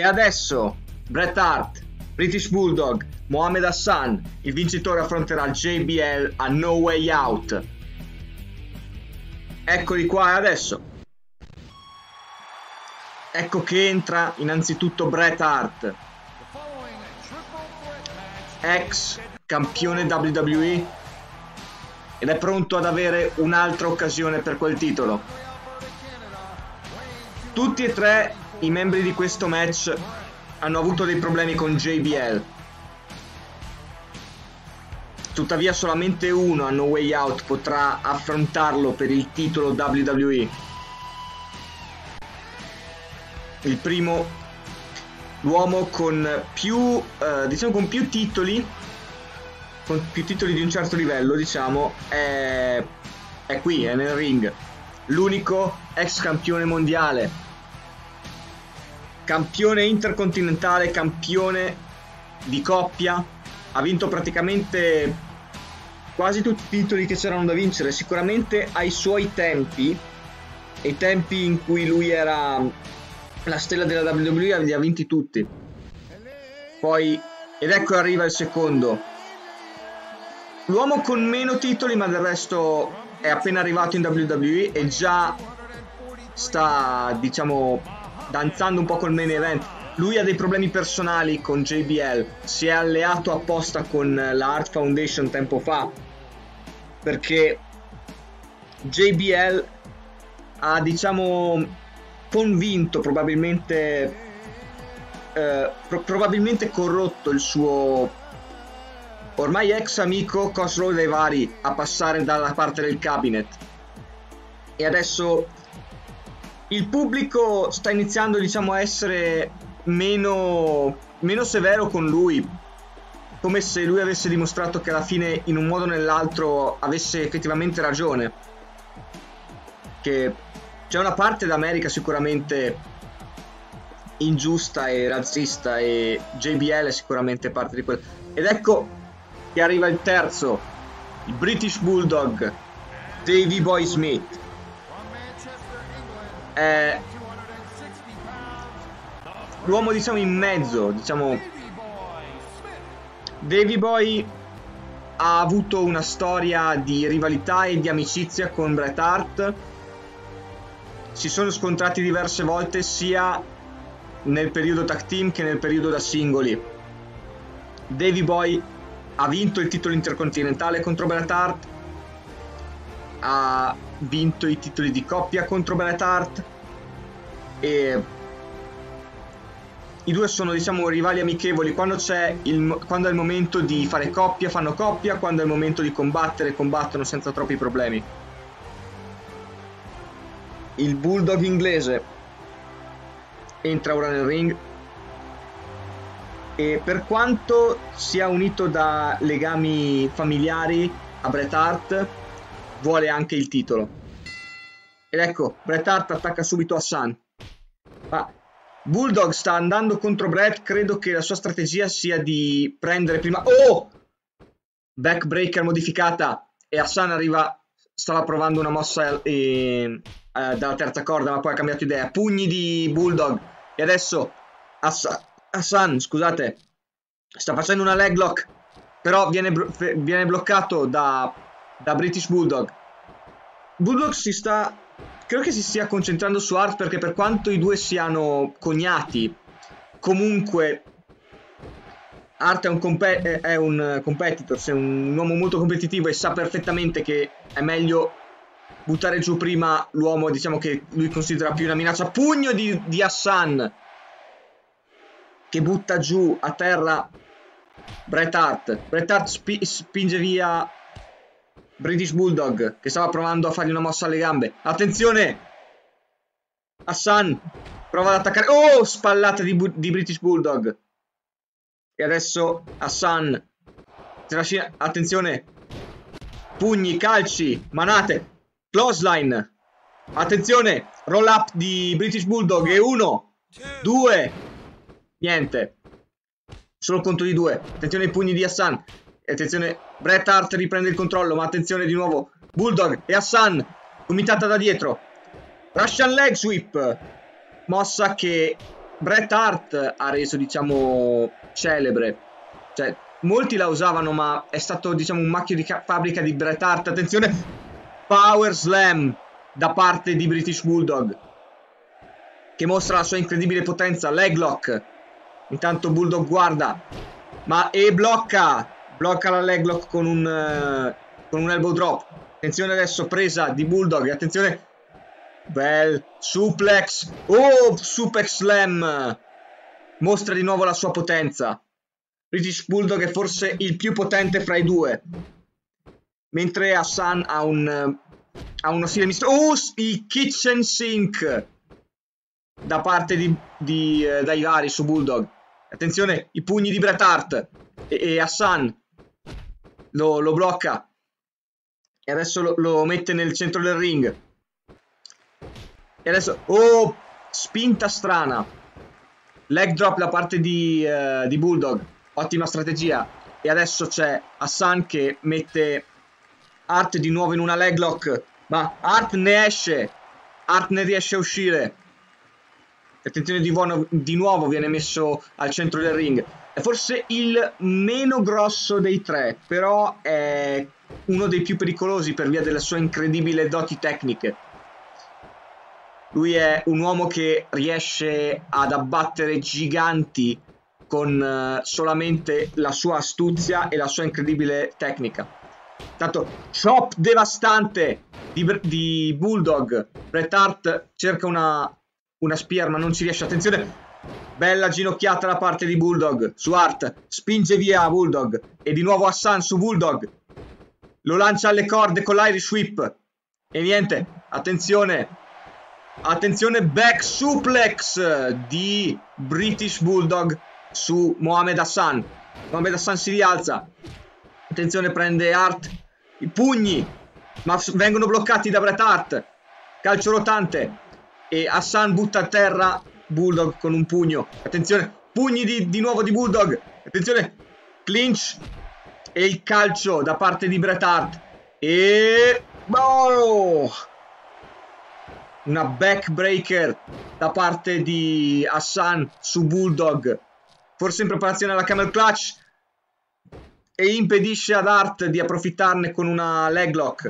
E adesso Bret Hart, British Bulldog, Mohamed Hassan, il vincitore affronterà JBL a No Way Out. Eccoli qua adesso. Ecco che entra innanzitutto Bret Hart, ex campione WWE, ed è pronto ad avere un'altra occasione per quel titolo. Tutti e tre i membri di questo match hanno avuto dei problemi con JBL. Tuttavia solamente uno a No Way Out potrà affrontarlo per il titolo WWE. Il primo, l'uomo con più con più titoli di un certo livello, diciamo, è qui, è nel ring. L'unico ex campione mondiale, campione intercontinentale, campione di coppia, ha vinto praticamente quasi tutti i titoli che c'erano da vincere. Sicuramente ai suoi tempi, ai tempi in cui lui era la stella della WWE, li ha vinti tutti. Poi, ed ecco arriva il secondo, l'uomo con meno titoli, ma del resto è appena arrivato in WWE e già sta, diciamo, danzando un po' col main event. Lui ha dei problemi personali con JBL, si è alleato apposta con la Hart Foundation tempo fa, perché JBL ha, diciamo, convinto, probabilmente corrotto il suo ormai ex amico Khosrow Daivari a passare dalla parte del cabinet, e adesso il pubblico sta iniziando, diciamo, a essere meno severo con lui, come se lui avesse dimostrato che alla fine in un modo o nell'altro avesse effettivamente ragione, che c'è una parte d'America sicuramente ingiusta e razzista e JBL è sicuramente parte di quello. Ed ecco che arriva il terzo, il British Bulldog, Davey Boy Smith. È l'uomo, diciamo, in mezzo, diciamo. Davey Boy ha avuto una storia di rivalità e di amicizia con Bret Hart. Si sono scontrati diverse volte sia nel periodo tag team che nel periodo da singoli. Davey Boy ha vinto il titolo intercontinentale contro Bret Hart, ha vinto i titoli di coppia contro Bret Hart, e i due sono, diciamo, rivali amichevoli. Quando è il momento di fare coppia fanno coppia, quando è il momento di combattere combattono senza troppi problemi. Il Bulldog inglese entra ora nel ring e, per quanto sia unito da legami familiari a Bret Hart, vuole anche il titolo. Ed ecco, Bret Hart attacca subito Hassan. Bulldog sta andando contro Bret, credo che la sua strategia sia di prendere prima... Oh! Backbreaker modificata, e Hassan arriva, stava provando una mossa dalla terza corda, ma poi ha cambiato idea. Pugni di Bulldog, e adesso Hassan, scusate, sta facendo una leg lock, però viene bloccato da British Bulldog. Bulldog credo che si stia concentrando su Hart, perché per quanto i due siano cognati, comunque Hart è un competitor, è un uomo molto competitivo e sa perfettamente che è meglio buttare giù prima l'uomo, diciamo, che lui considera più una minaccia. Pugno di Hassan, che butta giù a terra Bret Hart. Bret Hart spinge via British Bulldog, che stava provando a fargli una mossa alle gambe. Attenzione, Hassan prova ad attaccare. Oh, spallata di British Bulldog. E adesso Hassan, attenzione, pugni, calci, manate, clothesline. Attenzione, roll up di British Bulldog. E 1, 2, niente, solo conto di 2. Attenzione ai pugni di Hassan. E attenzione, Bret Hart riprende il controllo, ma attenzione di nuovo Bulldog e Hassan, gomitata da dietro. Russian leg sweep, mossa che Bret Hart ha reso, diciamo, celebre. Cioè, molti la usavano, ma è stato, diciamo, un marchio di fabbrica di Bret Hart. Attenzione, Power Slam da parte di British Bulldog, che mostra la sua incredibile potenza. Leg lock. Intanto Bulldog guarda, e blocca la leg lock con un elbow drop. Attenzione adesso, presa di Bulldog. Attenzione, bel suplex. Oh, suplex slam. Mostra di nuovo la sua potenza. British Bulldog è forse il più potente fra i due, mentre Hassan ha uno stile misto. Oh, il kitchen sink da parte di Daivari su Bulldog. Attenzione, i pugni di Bret Hart, e Hassan lo blocca e adesso lo mette nel centro del ring. E adesso, oh, spinta strana, leg drop da parte di Bulldog, ottima strategia. E adesso c'è Hassan che mette Hart di nuovo in una leg lock, ma Hart ne riesce a uscire. Attenzione, di nuovo viene messo al centro del ring. È forse il meno grosso dei tre, però è uno dei più pericolosi per via delle sue incredibili doti tecniche. Lui è un uomo che riesce ad abbattere giganti con solamente la sua astuzia e la sua incredibile tecnica. Tanto chop devastante di Bulldog. Bret Hart cerca una spear, ma non ci riesce. Attenzione, bella ginocchiata da parte di Bulldog su Hart, spinge via Bulldog, e di nuovo Hassan su Bulldog, lo lancia alle corde con l'Irish Whip e niente. Attenzione, back suplex di British Bulldog su Mohamed Hassan. Mohamed Hassan si rialza, attenzione, prende Hart, i pugni, ma vengono bloccati da Bret Hart. Calcio rotante e Hassan butta a terra Bulldog con un pugno. Attenzione, pugni di nuovo di Bulldog. Attenzione, clinch e il calcio da parte di Bret Hart. E oh! Una backbreaker da parte di Hassan su Bulldog, forse in preparazione alla camel clutch, e impedisce ad Hart di approfittarne con una leg lock.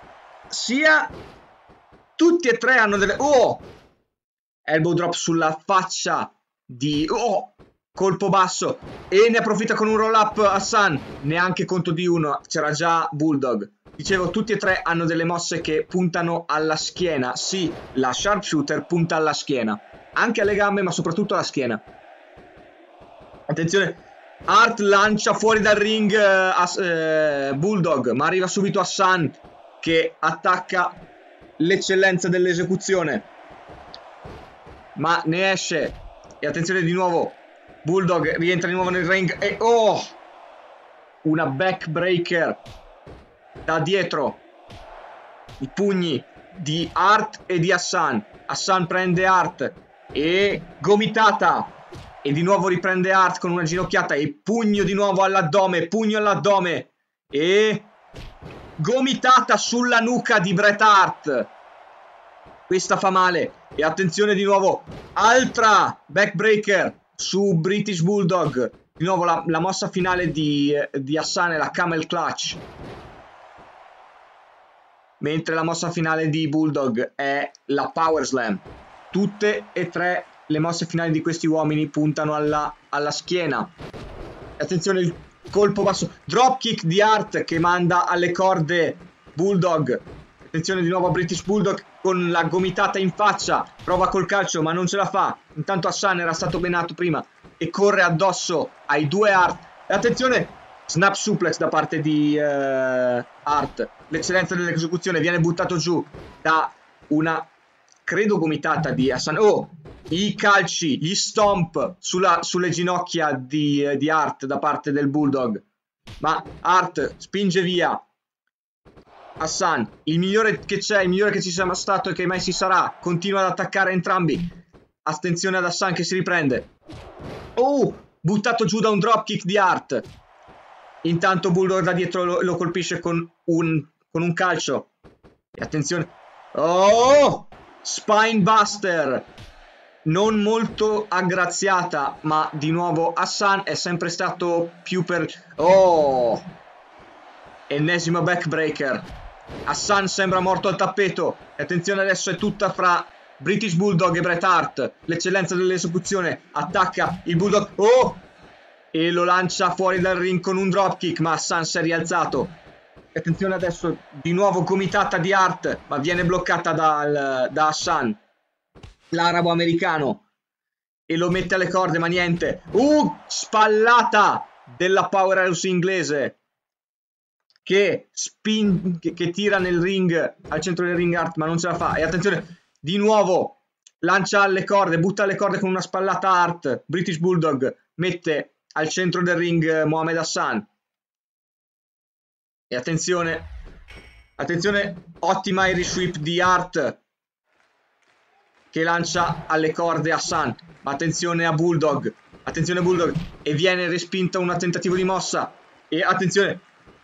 Tutti e tre hanno delle... Oh! Elbow drop sulla faccia di... Oh! Colpo basso, e ne approfitta con un roll up Hassan. Neanche conto di uno, c'era già Bulldog. Dicevo, tutti e tre hanno delle mosse che puntano alla schiena. Sì, la sharpshooter punta alla schiena, anche alle gambe, ma soprattutto alla schiena. Attenzione, Hart lancia fuori dal ring Bulldog, ma arriva subito Hassan che attacca l'eccellenza dell'esecuzione, ma ne esce. E attenzione, di nuovo Bulldog rientra di nuovo nel ring e oh! Una backbreaker da dietro, i pugni di Hart e di Hassan. Hassan prende Hart e gomitata, e di nuovo riprende Hart con una ginocchiata e pugno di nuovo all'addome, pugno all'addome e gomitata sulla nuca di Bret Hart. Questa fa male. E attenzione, di nuovo altra backbreaker su British Bulldog. Di nuovo la mossa finale di Hassan è la camel clutch, mentre la mossa finale di Bulldog è la power slam. Tutte e tre le mosse finali di questi uomini puntano alla schiena. Attenzione, il colpo basso, dropkick di Hart che manda alle corde Bulldog. Attenzione di nuovo a British Bulldog con la gomitata in faccia, prova col calcio ma non ce la fa. Intanto Hassan era stato benato prima e corre addosso ai due Hart. E attenzione, snap suplex da parte di Hart. L'eccellenza dell'esecuzione, viene buttato giù da una, credo, gomitata di Hassan. Oh, i calci, gli stomp sulle ginocchia di Hart da parte del Bulldog, ma Hart spinge via Hassan, il migliore che c'è, il migliore che ci sia stato e che mai si sarà. Continua ad attaccare entrambi. Attenzione ad Hassan che si riprende. Oh, buttato giù da un dropkick di Hart. Intanto Bulldog da dietro lo colpisce con un calcio. E attenzione, oh, spine buster non molto aggraziata, ma di nuovo Hassan è sempre stato più per... Oh! Ennesimo backbreaker. Hassan sembra morto al tappeto. E attenzione, adesso è tutta fra British Bulldog e Bret Hart. L'eccellenza dell'esecuzione. Attacca il Bulldog. Oh! E lo lancia fuori dal ring con un dropkick, ma Hassan si è rialzato. E attenzione adesso, di nuovo gomitata di Hart, ma viene bloccata da Hassan, l'arabo americano. E lo mette alle corde, ma niente. Spallata della powerhouse inglese. Che tira nel ring, al centro del ring Hart, ma non ce la fa. E attenzione, di nuovo lancia alle corde, butta alle corde con una spallata Hart. British Bulldog mette al centro del ring Mohamed Hassan. E attenzione, ottima Irish Sweep di Hart che lancia alle corde Hassan. Ma attenzione a Bulldog, e viene respinta un tentativo di mossa. E attenzione,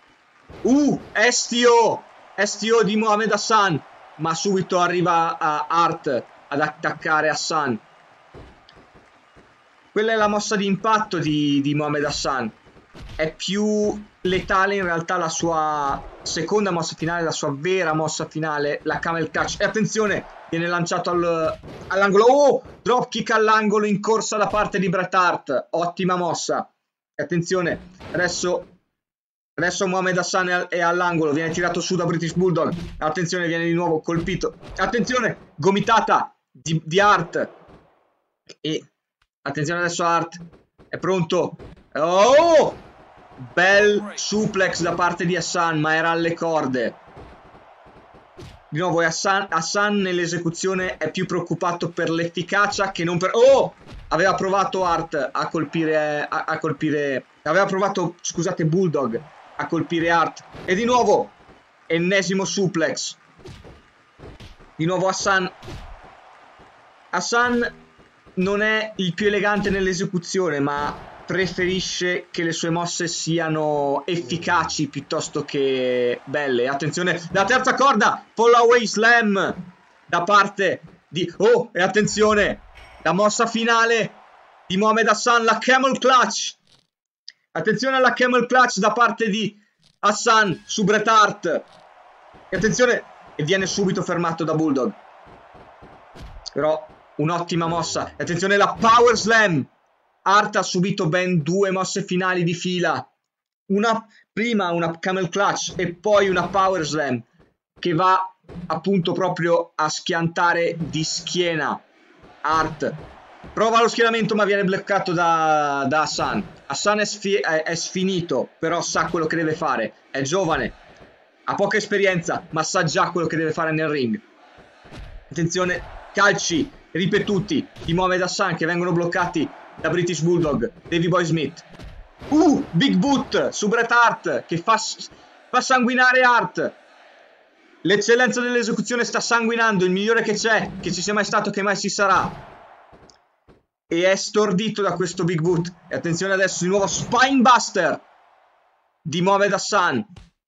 STO di Mohamed Hassan, ma subito arriva Hart ad attaccare Hassan. Quella è la mossa di impatto di Mohamed Hassan. È più letale in realtà la sua seconda mossa finale, la sua vera mossa finale, la camel clutch. E attenzione, viene lanciato all'angolo. Dropkick all'angolo in corsa da parte di Bret Hart. Ottima mossa. E attenzione, adesso Mohamed Hassan è all'angolo, viene tirato su da British Bulldog. Attenzione, viene di nuovo colpito. Attenzione, gomitata di Hart. E attenzione adesso Hart è pronto. Bel suplex da parte di Hassan, ma era alle corde. Di nuovo Hassan nell'esecuzione è più preoccupato per l'efficacia che non per... Aveva provato Hart a colpire... Aveva provato, scusate, Bulldog a colpire Hart. E di nuovo ennesimo suplex. Di nuovo Hassan non è il più elegante nell'esecuzione, ma preferisce che le sue mosse siano efficaci piuttosto che belle. Attenzione, la terza corda, fall away slam da parte di... e attenzione, la mossa finale di Mohamed Hassan, la camel clutch. Attenzione alla camel clutch da parte di Hassan su Bret Hart. E attenzione, e viene subito fermato da Bulldog. Però un'ottima mossa. E attenzione, la power slam. Hart ha subito ben 2 mosse finali di fila. Prima una camel clutch e poi una power slam che va appunto proprio a schiantare di schiena Hart. Prova lo schienamento ma viene bloccato da Hassan. Hassan è sfinito, però sa quello che deve fare. È giovane, ha poca esperienza, ma sa già quello che deve fare nel ring. Attenzione, calci ripetuti di Mohamed Hassan che vengono bloccati da British Bulldog, Davey Boy Smith. Big boot su Bret Hart che fa sanguinare Hart. L'eccellenza dell'esecuzione sta sanguinando, il migliore che c'è, che ci sia mai stato, che mai ci sarà. E è stordito da questo Big boot. E attenzione adesso di nuovo Spinebuster di Mohamed Hassan.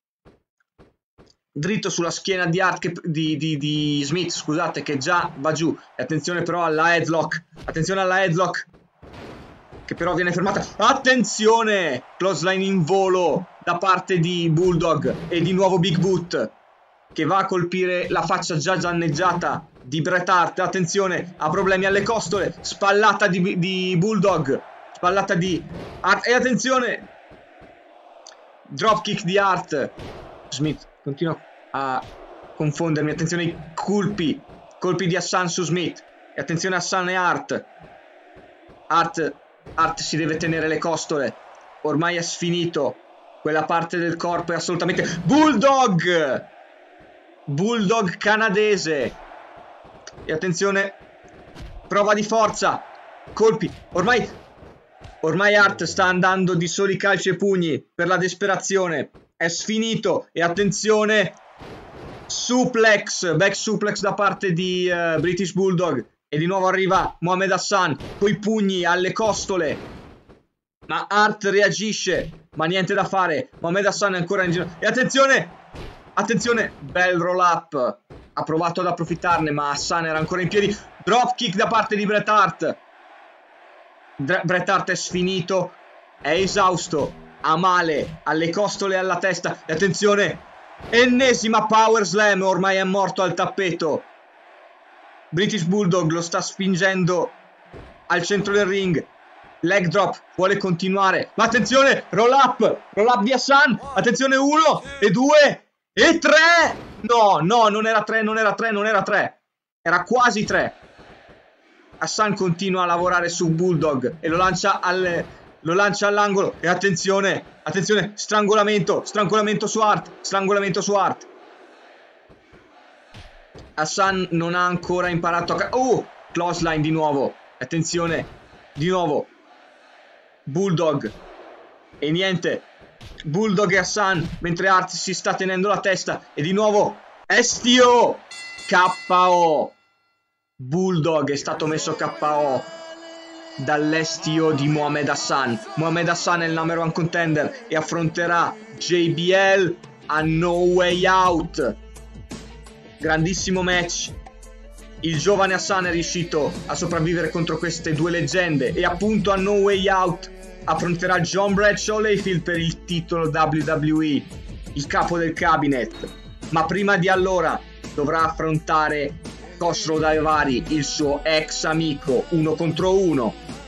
Dritto sulla schiena di Hart di Smith, scusate, che già va giù. E attenzione però alla headlock. Attenzione alla headlock che però viene fermata. Attenzione, clothesline in volo da parte di Bulldog. E di nuovo Big boot che va a colpire la faccia già danneggiata di Bret Hart. Attenzione, ha problemi alle costole. Spallata di Bulldog, spallata di Hart. E attenzione, dropkick di Hart. Smith continua a confondermi. Attenzione ai colpi di Hassan su Smith. E attenzione a Hassan e Hart. Hart si deve tenere le costole, ormai è sfinito, quella parte del corpo è assolutamente... Bulldog canadese. E attenzione, prova di forza, colpi, ormai Hart sta andando di soli calci e pugni per la disperazione, è sfinito. E attenzione, back suplex da parte di British Bulldog. E di nuovo arriva Mohamed Hassan coi pugni alle costole, ma Hart reagisce, ma niente da fare. Mohamed Hassan è ancora in giro. E attenzione, bel roll up ha provato ad approfittarne, ma Hassan era ancora in piedi. Dropkick da parte di Bret Hart. Bret Hart è sfinito, è esausto, ha male alle costole e alla testa. E attenzione, ennesima power slam, ormai è morto al tappeto. British Bulldog lo sta spingendo al centro del ring. Leg drop, vuole continuare, ma attenzione, roll up di Hassan. Attenzione, 1 e 2 e 3. No, non era 3, non era 3, era quasi 3. Hassan continua a lavorare su Bulldog e lo lancia all'angolo. E attenzione, strangolamento su Hart. Hassan non ha ancora imparato a... clothesline di nuovo. Attenzione, di nuovo. Bulldog. E niente. Bulldog e Hassan, mentre Hart si sta tenendo la testa. E di nuovo STO. KO. Bulldog è stato messo KO dall'STO di Mohamed Hassan. Mohamed Hassan è il number 1 contender e affronterà JBL a No Way Out. Grandissimo match. Il giovane Hassan è riuscito a sopravvivere contro queste due leggende e appunto a No Way Out affronterà John Bradshaw Layfield per il titolo WWE, il capo del cabinet. Ma prima di allora dovrà affrontare Khosrow Daivari, il suo ex amico, 1 contro 1.